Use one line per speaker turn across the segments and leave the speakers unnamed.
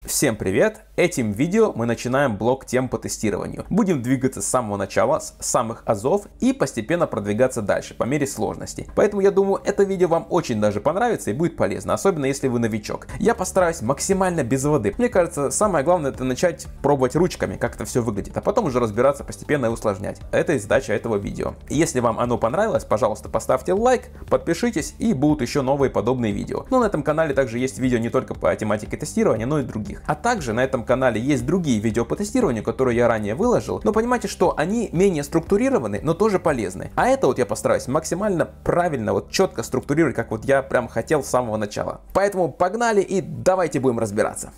Всем привет! Этим видео мы начинаем блок тем по тестированию. Будем двигаться с самого начала, с самых азов и постепенно продвигаться дальше по мере сложности. Поэтому я думаю, это видео вам очень даже понравится и будет полезно, особенно если вы новичок. Я постараюсь максимально без воды. Мне кажется, самое главное это начать пробовать ручками, как это все выглядит, а потом уже разбираться постепенно и усложнять. Это и задача этого видео. Если вам оно понравилось, пожалуйста, поставьте лайк, подпишитесь и будут еще новые подобные видео. Но на этом канале также есть видео не только по тематике тестирования, но и других. А также на этом канале есть другие видео по тестированию, которые я ранее выложил, но понимаете, что они менее структурированы, но тоже полезны. А это вот я постараюсь максимально правильно, вот четко структурировать, как вот я прям хотел с самого начала. Поэтому погнали и давайте будем разбираться.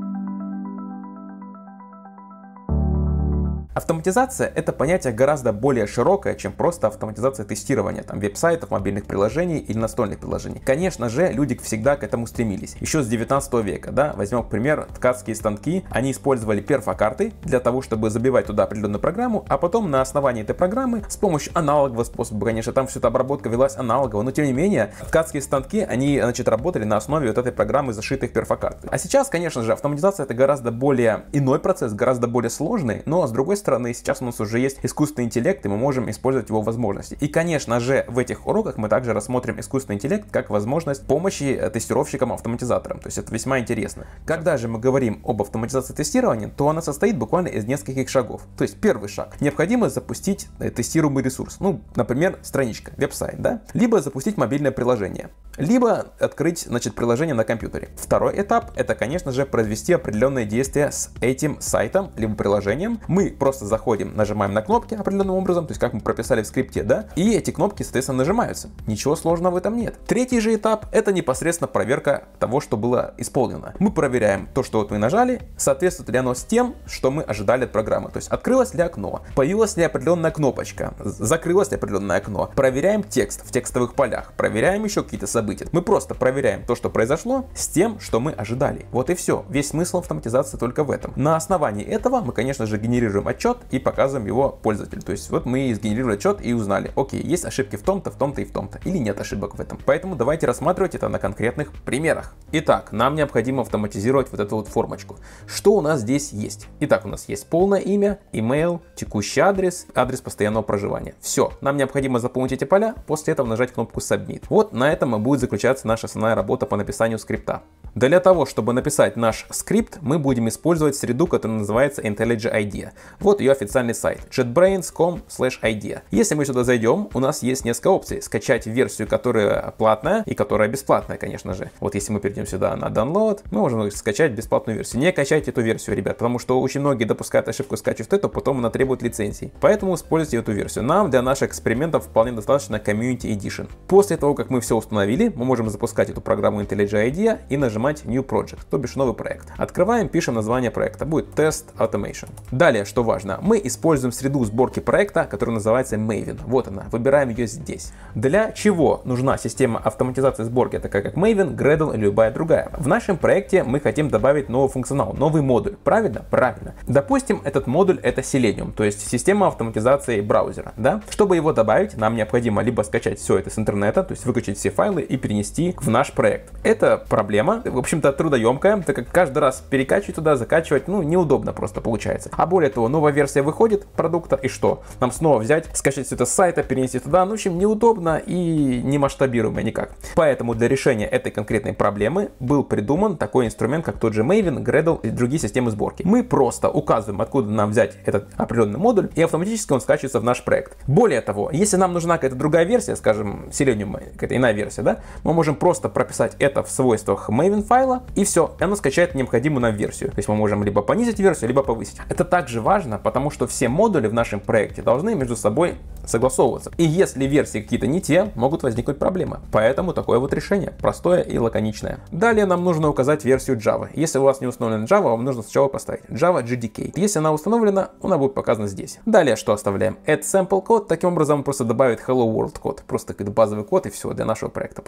Автоматизация — это понятие гораздо более широкое, чем просто автоматизация тестирования там веб-сайтов, мобильных приложений или настольных приложений. Конечно же, люди всегда к этому стремились. Еще с 19 века, да, возьмем, к примеру, ткацкие станки. Они использовали перфокарты для того, чтобы забивать туда определенную программу, а потом на основании этой программы с помощью аналогового способа, конечно, там все эта обработка велась аналогово, но тем не менее, ткацкие станки, они, работали на основе вот этой программы, зашитой в перфокарты. А сейчас, конечно же, автоматизация — это гораздо более иной процесс, гораздо более сложный, но с другой стороны, сейчас у нас уже есть искусственный интеллект, и мы можем использовать его возможности. И, конечно же, в этих уроках мы также рассмотрим искусственный интеллект как возможность помощи тестировщикам-автоматизаторам. То есть это весьма интересно. Когда же мы говорим об автоматизации тестирования, то она состоит буквально из нескольких шагов. То есть первый шаг. Необходимо запустить тестируемый ресурс. Ну, например, страничка, веб-сайт, да? Либо запустить мобильное приложение. Либо открыть, приложение на компьютере. Второй этап — это, конечно же, произвести определенные действия с этим сайтом, либо приложением. Мы просто заходим, нажимаем на кнопки определенным образом, то есть как мы прописали в скрипте, да, и эти кнопки, соответственно, нажимаются. Ничего сложного в этом нет. Третий же этап — это непосредственно проверка того, что было исполнено. Мы проверяем то, что вот мы нажали, соответствует ли оно с тем, что мы ожидали от программы. То есть открылось ли окно, появилась ли определенная кнопочка, закрылось ли определенное окно. Проверяем текст в текстовых полях, проверяем еще какие-то события. Мы просто проверяем то, что произошло, с тем, что мы ожидали. Вот и все. Весь смысл автоматизации только в этом. На основании этого мы, конечно же, генерируем отчет и показываем его пользователю. То есть вот мы сгенерировали отчет и узнали, окей, есть ошибки в том-то, в том-то и в том-то. Или нет ошибок в этом. Поэтому давайте рассматривать это на конкретных примерах. Итак, нам необходимо автоматизировать вот эту вот формочку. Что у нас здесь есть? Итак, у нас есть полное имя, email, текущий адрес, адрес постоянного проживания. Все. Нам необходимо заполнить эти поля, после этого нажать кнопку Submit. Вот на этом и будет заключаться наша основная работа по написанию скрипта. Для того, чтобы написать наш скрипт, мы будем использовать среду, которая называется IntelliJ IDEA. Вот ее официальный сайт jetbrains.com/idea. Если мы сюда зайдем, у нас есть несколько опций. Скачать версию, которая платная и которая бесплатная, конечно же. Вот если мы перейдем сюда на download, мы можем скачать бесплатную версию. Не качайте эту версию, ребят, потому что очень многие допускают ошибку, скачивают эту, потом она требует лицензий. Поэтому используйте эту версию. Нам для наших экспериментов вполне достаточно Community Edition. После того, как мы все установили, мы можем запускать эту программу IntelliJ IDEA и нажимать New Project, то бишь новый проект. Открываем, пишем название проекта. Будет Test Automation. Далее, что важно, мы используем среду сборки проекта, которая называется Maven. Вот она. Выбираем ее здесь. Для чего нужна система автоматизации сборки, такая как Maven, Gradle или любая другая? В нашем проекте мы хотим добавить новый функционал, новый модуль. Правильно? Правильно. Допустим, этот модуль — это Selenium, то есть система автоматизации браузера. Да? Чтобы его добавить, нам необходимо либо скачать все это с интернета, то есть выключить все файлы и перенести в наш проект. Это проблема, в общем-то, трудоемкая, так как каждый раз перекачивать туда, закачивать, неудобно просто получается. А более того, новая версия выходит продукта, и что? Нам снова взять, скачать все это с сайта, перенести туда, в общем, неудобно и не масштабируемо никак. Поэтому для решения этой конкретной проблемы был придуман такой инструмент, как тот же Maven, Gradle и другие системы сборки. Мы просто указываем, откуда нам взять этот определенный модуль, и автоматически он скачивается в наш проект. Более того, если нам нужна какая-то другая версия, скажем, Selenium, какая-то иная версия, да, мы можем просто прописать это в свойствах Maven файла, и все, и оно скачает необходимую нам версию. То есть мы можем либо понизить версию, либо повысить. Это также важно, потому что все модули в нашем проекте должны между собой согласовываться. И если версии какие-то не те, могут возникнуть проблемы. Поэтому такое вот решение, простое и лаконичное. Далее нам нужно указать версию Java. Если у вас не установлена Java, вам нужно сначала поставить Java JDK. Если она установлена, она будет показана здесь. Далее что оставляем? Add sample code. Таким образом он просто добавит Hello World код. Просто какой-то базовый код и все для нашего проекта.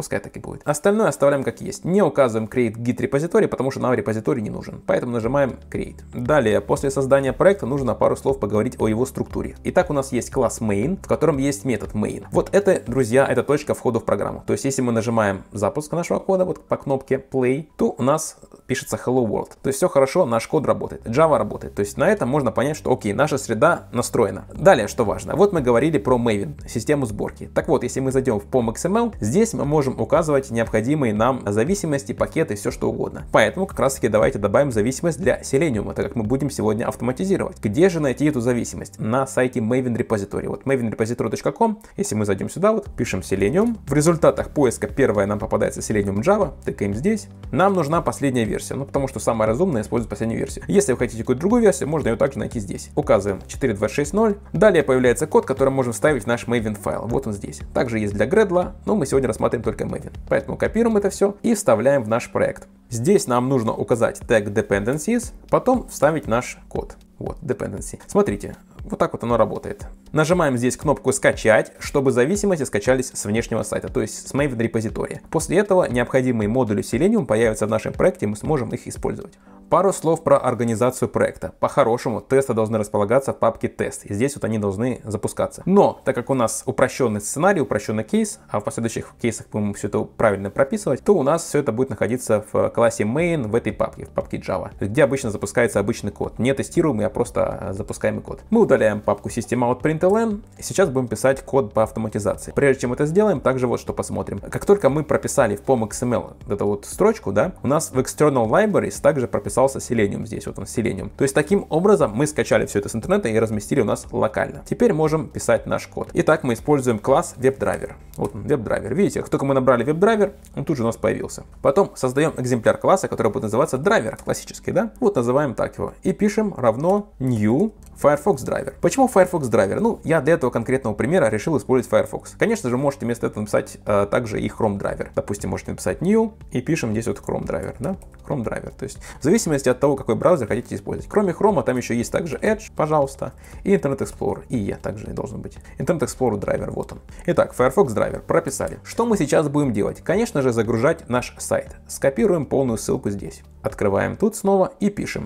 пускай так и будет. Остальное оставляем как есть. Не указываем create git репозиторий, потому что нам репозиторий не нужен. Поэтому нажимаем create. Далее, после создания проекта нужно пару слов поговорить о его структуре. Итак, у нас есть класс main, в котором есть метод main. Вот это, друзья, это точка входа в программу. То есть, если мы нажимаем запуск нашего кода вот по кнопке play, то у нас пишется hello world. То есть все хорошо, наш код работает, Java работает. То есть на этом можно понять, что окей, наша среда настроена. Далее, что важно, вот мы говорили про Maven, систему сборки. Так вот, если мы зайдем в POM.XML, здесь мы можем указывать необходимые нам зависимости, пакеты, все что угодно. Поэтому как раз таки давайте добавим зависимость для Selenium, так как мы будем сегодня автоматизировать. Где же найти эту зависимость? На сайте Maven Repository. Вот mavenrepository.com, если мы зайдем сюда, вот пишем Selenium. В результатах поиска первая нам попадается Selenium Java, тыкаем здесь. Нам нужна последняя версия, ну потому что самая разумная использует последнюю версию. Если вы хотите какую-то другую версию, можно ее также найти здесь. Указываем 4.2.6.0. Далее появляется код, который можем вставить в наш Maven файл. Вот он здесь. Также есть для Gradle, но мы сегодня рассмотрим только Maven. Поэтому копируем это все и вставляем в наш проект. Здесь нам нужно указать tag dependencies, потом вставить наш код. Вот, dependency. Смотрите, вот так вот оно работает. Нажимаем здесь кнопку «Скачать», чтобы зависимости скачались с внешнего сайта, то есть с Maven репозитория. После этого необходимые модули Selenium появятся в нашем проекте, и мы сможем их использовать. Пару слов про организацию проекта. По-хорошему, тесты должны располагаться в папке «Тест», и здесь вот они должны запускаться. Но, так как у нас упрощенный сценарий, упрощенный кейс, а в последующих кейсах будем все это правильно прописывать, то у нас все это будет находиться в классе main в этой папке, в папке Java, где обычно запускается обычный код. Не тестируемый, а просто запускаемый код. Мы удаляем папку systemout.println, и сейчас будем писать код по автоматизации. Прежде чем это сделаем, также вот что посмотрим. Как только мы прописали в POM.XML эту вот строчку, да, у нас в External Libraries также прописался Selenium, здесь вот он Selenium. То есть таким образом мы скачали все это с интернета и разместили у нас локально. Теперь можем писать наш код. Итак, мы используем класс WebDriver. Вот он, WebDriver. Видите, как только мы набрали WebDriver, он тут же у нас появился. Потом создаем экземпляр класса, который будет называться Driver, классический, да? Вот называем так его. И пишем равно new Firefox Driver. Почему Firefox Driver? Ну, я для этого конкретного примера решил использовать Firefox. Конечно же, можете вместо этого написать также и Chrome Driver. Допустим, можете написать new и пишем здесь вот Chrome Driver, да? Chrome Driver. То есть в зависимости от того, какой браузер хотите использовать. Кроме Chrome, там еще есть также Edge, пожалуйста, и Internet Explorer. И IE также должен быть. Internet Explorer Driver, вот он. Итак, Firefox Driver прописали. Что мы сейчас будем делать? Конечно же, загружать наш сайт. Скопируем полную ссылку здесь. Открываем тут снова и пишем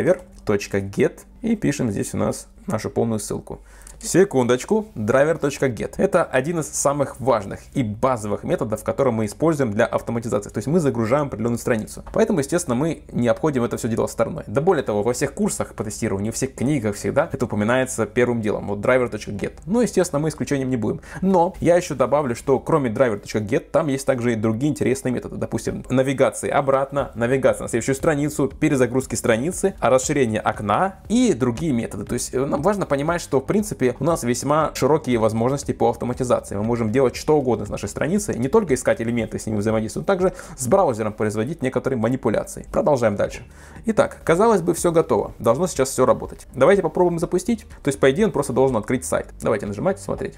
driver.get и пишем здесь у нас нашу полную ссылку. Секундочку, driver.get. Это один из самых важных и базовых методов, которые мы используем для автоматизации. То есть мы загружаем определенную страницу. Поэтому, естественно, мы не обходим это все дело стороной. Да более того, во всех курсах по тестированию, во всех книгах всегда это упоминается первым делом. Вот driver.get. Ну, естественно, мы исключением не будем. Но я еще добавлю, что кроме driver.get, там есть также и другие интересные методы. Допустим, навигации обратно, навигация на следующую страницу, перезагрузки страницы, расширение окна и другие методы. То есть нам важно понимать, что в принципе у нас весьма широкие возможности по автоматизации. Мы можем делать что угодно с нашей страницей, не только искать элементы, с ними взаимодействовать, но также с браузером производить некоторые манипуляции. Продолжаем дальше. Итак, казалось бы, все готово. Должно сейчас все работать. Давайте попробуем запустить. То есть, по идее, он просто должен открыть сайт. Давайте нажимать, смотреть.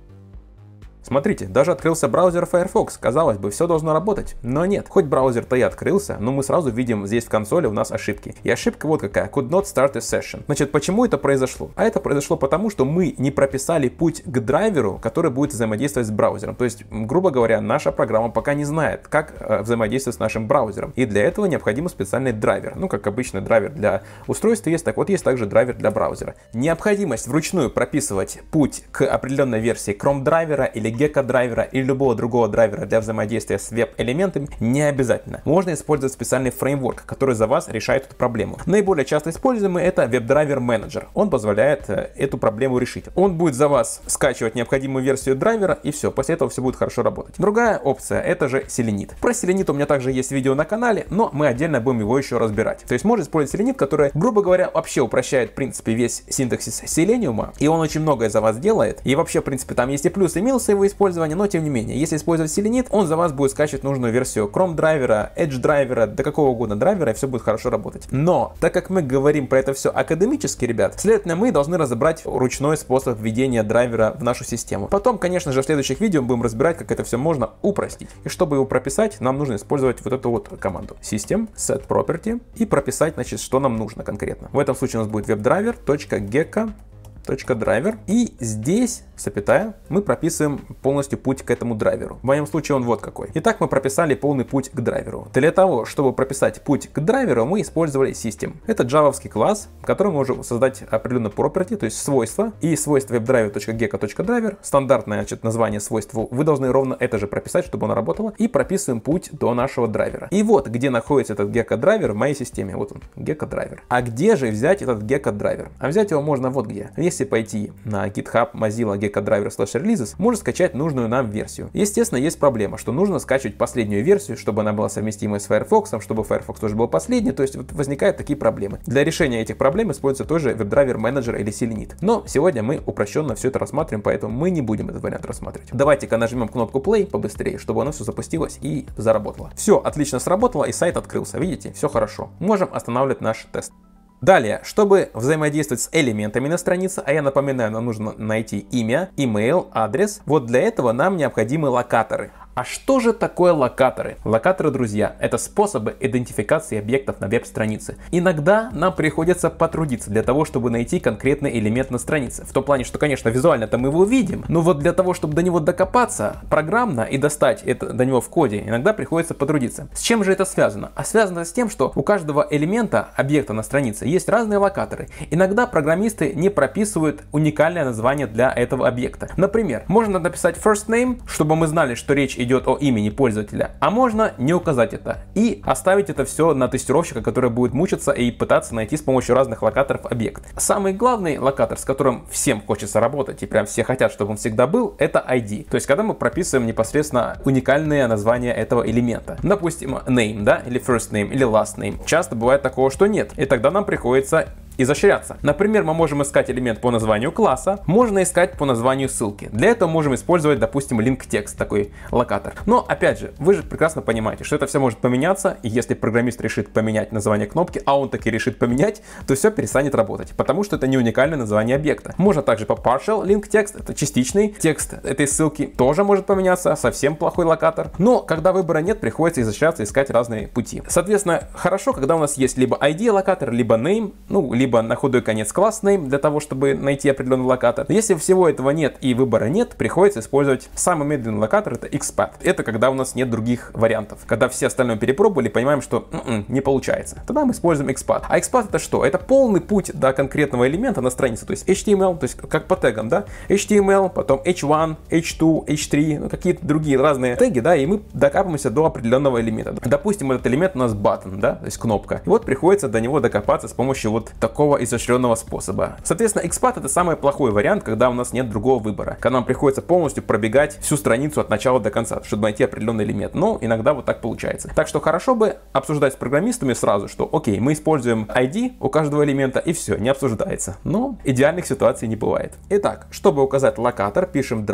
Смотрите, даже открылся браузер Firefox. Казалось бы, все должно работать, но нет. Хоть браузер-то и открылся, но мы сразу видим здесь в консоли у нас ошибки. И ошибка вот какая. Could not start a session. Значит, почему это произошло? А это произошло потому, что мы не прописали путь к драйверу, который будет взаимодействовать с браузером. То есть, грубо говоря, наша программа пока не знает, как взаимодействовать с нашим браузером. И для этого необходим специальный драйвер. Ну, как обычно, драйвер для устройства есть, так вот есть также драйвер для браузера. Необходимость вручную прописывать путь к определенной версии Chrome драйвера или Gecko драйвера или любого другого драйвера для взаимодействия с веб-элементами не обязательно. Можно использовать специальный фреймворк, который за вас решает эту проблему. Наиболее часто используемый это WebDriver Manager. Он позволяет эту проблему решить. Он будет за вас скачивать необходимую версию драйвера и все. После этого все будет хорошо работать. Другая опция это же Selenit. Про Selenit у меня также есть видео на канале, но мы отдельно будем его еще разбирать. То есть можно использовать Selenit, который, грубо говоря, вообще упрощает в принципе весь синтаксис Selenium, и он очень многое за вас делает. И вообще, в принципе, там есть и плюсы, и минусы его использования, но тем не менее, если использовать Selenit, он за вас будет скачивать нужную версию Chrome драйвера, Edge драйвера, до какого угодно драйвера, и все будет хорошо работать. Но, так как мы говорим про это все академически, ребят, следовательно, мы должны разобрать ручной способ введения драйвера в нашу систему. Потом, конечно же, в следующих видео будем разбирать, как это все можно упростить. И чтобы его прописать, нам нужно использовать вот эту вот команду system set property и прописать, значит, что нам нужно конкретно. В этом случае у нас будет webdriver.gecko .driver. И здесь, запятая, мы прописываем полностью путь к этому драйверу. В моем случае он вот какой. Итак, мы прописали полный путь к драйверу. Для того, чтобы прописать путь к драйверу, мы использовали System. Это джавовский класс, в котором мы можем создать определенную property, то есть свойства. И свойство WebDriver.gecko.driver, стандартное, значит, название свойства, вы должны ровно это же прописать, чтобы оно работало. И прописываем путь до нашего драйвера. И вот, где находится этот Gecko-драйвер в моей системе. Вот он, Gecko-драйвер. А где же взять этот Gecko-драйвер? А взять его можно вот где. Если пойти на GitHub Mozilla Gecko-driver/releases, можно скачать нужную нам версию. Естественно, есть проблема, что нужно скачивать последнюю версию, чтобы она была совместима с Firefox, чтобы Firefox тоже был последний, то есть вот возникают такие проблемы. Для решения этих проблем используется тоже WebDriver Manager или Selenium. Но сегодня мы упрощенно все это рассматриваем, поэтому мы не будем этот вариант рассматривать. Давайте-ка нажмем кнопку Play побыстрее, чтобы оно все запустилось и заработало. Все отлично сработало и сайт открылся. Видите, все хорошо. Можем останавливать наш тест. Далее, чтобы взаимодействовать с элементами на странице, а я напоминаю, нам нужно найти имя, email, адрес. Вот для этого нам необходимы локаторы. А что же такое локаторы? Локаторы, друзья, это способы идентификации объектов на веб-странице. Иногда нам приходится потрудиться для того, чтобы найти конкретный элемент на странице. В том плане, что, конечно, визуально-то мы его видим, но вот для того, чтобы до него докопаться программно и достать это до него в коде, иногда приходится потрудиться. С чем же это связано? А связано с тем, что у каждого элемента объекта на странице есть разные локаторы. Иногда программисты не прописывают уникальное название для этого объекта. Например, можно написать first name, чтобы мы знали, что речь идет о имени пользователя, а можно не указать это и оставить это все на тестировщика, который будет мучиться и пытаться найти с помощью разных локаторов объект. Самый главный локатор, с которым всем хочется работать и прям все хотят, чтобы он всегда был, это ID. То есть, когда мы прописываем непосредственно уникальное название этого элемента. Допустим, name, да, или first name, или last name. Часто бывает такого, что нет. И тогда нам приходится изощряться. Например, мы можем искать элемент по названию класса, можно искать по названию ссылки. Для этого можем использовать, допустим, link text, такой локатор. Но, опять же, вы же прекрасно понимаете, что это все может поменяться, и если программист решит поменять название кнопки, а он таки решит поменять, то все перестанет работать, потому что это не уникальное название объекта. Можно также по partial link text, это частичный текст этой ссылки, тоже может поменяться, совсем плохой локатор. Но, когда выбора нет, приходится изощряться, искать разные пути. Соответственно, хорошо, когда у нас есть либо ID локатор, либо name, либо на худой конец class name для того, чтобы найти определенный локатор. Если всего этого нет и выбора нет, приходится использовать самый медленный локатор, это XPath. Это когда у нас нет других вариантов. Когда все остальное перепробовали, понимаем, что не получается. Тогда мы используем XPath. А XPath это что? Это полный путь до конкретного элемента на странице. То есть HTML, то есть как по тегам, да? HTML, потом H1, H2, H3, какие-то другие разные теги, да, и мы докапываемся до определенного элемента. Допустим, этот элемент у нас button, да, то есть кнопка. И вот приходится до него докопаться с помощью вот такого изощренного способа. Соответственно, XPath это самый плохой вариант, когда у нас нет другого выбора. Когда нам приходится полностью пробегать всю страницу от начала до конца, чтобы найти определенный элемент. Но иногда вот так получается. Так что хорошо бы обсуждать с программистами сразу, что окей, мы используем ID у каждого элемента и все, не обсуждается. Но идеальных ситуаций не бывает. Итак, чтобы указать локатор, пишем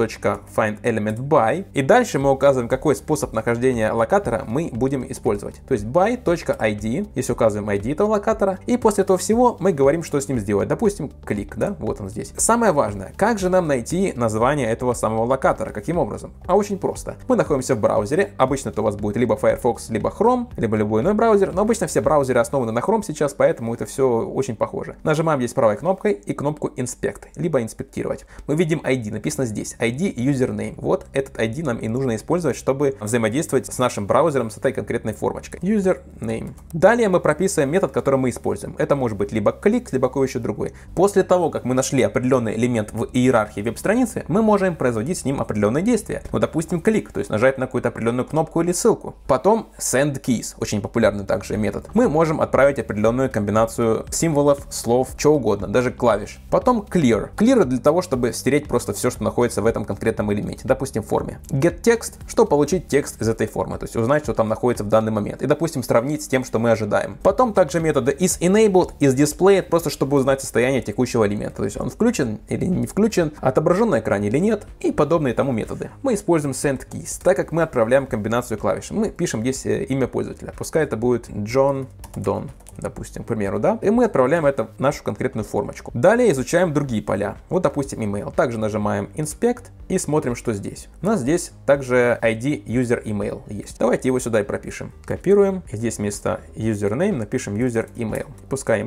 driver.findElementBy и дальше мы указываем, какой способ нахождения локатора мы будем использовать. То есть by.id, если указываем ID этого локатора, и после этого всего мы говорим, что с ним сделать. Допустим, клик, да, вот он здесь. Самое важное, как же нам найти название этого самого локатора? Каким образом? А очень просто. Мы находимся в браузере, обычно это у вас будет либо Firefox, либо Chrome, либо любой иной браузер, но обычно все браузеры основаны на Chrome сейчас, поэтому это все очень похоже. Нажимаем здесь правой кнопкой и кнопку Inspect, либо инспектировать. Мы видим ID, написано здесь, ID username. Вот этот ID нам и нужно использовать, чтобы взаимодействовать с нашим браузером с этой конкретной формочкой. Username. Далее мы прописываем метод, который мы используем. Это может быть либо клик, либо какой еще другой. После того, как мы нашли определенный элемент в иерархии веб-страницы, мы можем производить с ним определенные действия. Вот, допустим, клик, то есть нажать на какую-то определенную кнопку или ссылку. Потом send keys, очень популярный также метод. Мы можем отправить определенную комбинацию символов, слов, чего угодно, даже клавиш. Потом clear. Clear для того, чтобы стереть просто все, что находится в этом конкретном элементе. Допустим, в форме. Get text, чтобы получить текст из этой формы, то есть узнать, что там находится в данный момент. И, допустим, сравнить с тем, что мы ожидаем. Потом также методы is enabled, is displayed, просто чтобы узнать состояние текущего элемента. То есть он включен или не включен, отображен на экране или нет, и подобные тому методы. Мы используем send keys, так как мы отправляем комбинацию клавиш. Мы пишем здесь имя пользователя. Пускай это будет John Don, допустим, к примеру, да, и мы отправляем это в нашу конкретную формочку. Далее изучаем другие поля. Вот, допустим, email. Также нажимаем Inspect и смотрим, что здесь. У нас здесь также ID user email есть. Давайте его сюда и пропишем. Копируем. И здесь вместо username напишем user email. Пускай email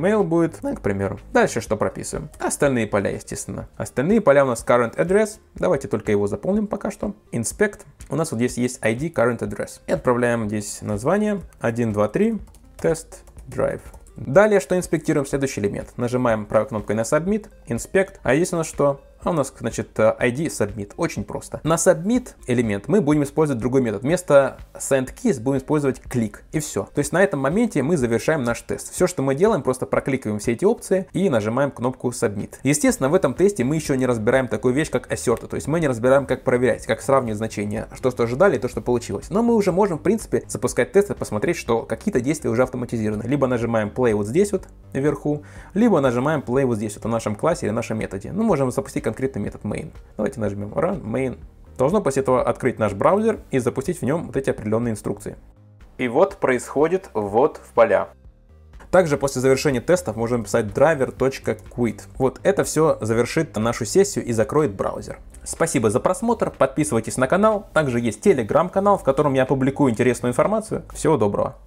email будет, ну, к примеру. Дальше что прописываем? Остальные поля, естественно. Остальные поля у нас current address. Давайте только его заполним пока что. Inspect. У нас вот здесь есть ID current address. И отправляем здесь название 123 test drive. Далее, что инспектируем? Следующий элемент. Нажимаем правой кнопкой на Submit, Inspect. А здесь у нас что? А у нас, значит, ID Submit. Очень просто. На Submit элемент мы будем использовать другой метод. Вместо SendKeys будем использовать клик. И все. То есть на этом моменте мы завершаем наш тест. Все, что мы делаем, просто прокликиваем все эти опции и нажимаем кнопку Submit. Естественно, в этом тесте мы еще не разбираем такую вещь, как assert. То есть мы не разбираем, как проверять, как сравнивать значения, что ожидали и то, что получилось. Но мы уже можем, в принципе, запускать тест и посмотреть, что какие-то действия уже автоматизированы. Либо нажимаем Play вот здесь вот вверху, либо нажимаем Play вот здесь вот в нашем классе или в нашем методе. Ну, можем запустить конкретный метод main. Давайте нажмем Run main. Должно после этого открыть наш браузер и запустить в нем вот эти определенные инструкции. И вот происходит ввод в поля. Также после завершения тестов можем писать driver.quit. Вот это все завершит нашу сессию и закроет браузер. Спасибо за просмотр, подписывайтесь на канал. Также есть телеграм-канал, в котором я публикую интересную информацию. Всего доброго.